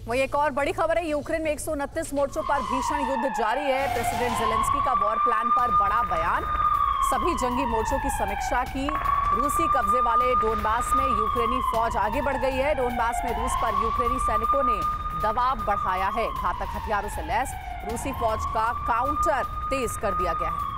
वहीं एक और बड़ी खबर है, यूक्रेन में 129 मोर्चों पर भीषण युद्ध जारी है। प्रेसिडेंट जेलेंस्की का वॉर प्लान पर बड़ा बयान, सभी जंगी मोर्चों की समीक्षा की। रूसी कब्जे वाले डोनबास में यूक्रेनी फौज आगे बढ़ गई है। डोनबास में रूस पर यूक्रेनी सैनिकों ने दबाव बढ़ाया है। घातक हथियारों से लैस रूसी फौज का काउंटर तेज कर दिया गया है।